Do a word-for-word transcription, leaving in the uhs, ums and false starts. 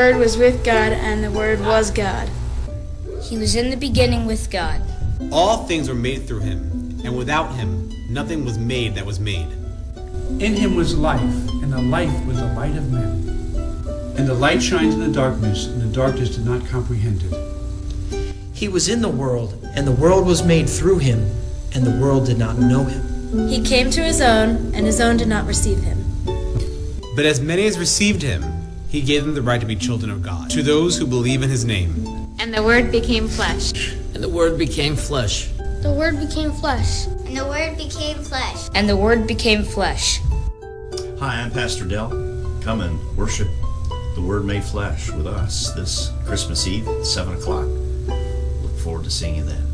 Word was with God, and the Word was God. He was in the beginning with God. All things were made through him, and without him nothing was made that was made. In him was life, and the life was the light of men. And the light shines in the darkness, and the darkness did not comprehend it. He was in the world, and the world was made through him, and the world did not know him. He came to his own, and his own did not receive him. But as many as received him, he gave them the right to be children of God, to those who believe in his name. And the Word became flesh. And the Word became flesh. The Word became flesh. And the Word became flesh. And the Word became flesh. Hi, I'm Pastor Dell. Come and worship the Word made flesh with us this Christmas Eve at seven o'clock. Look forward to seeing you then.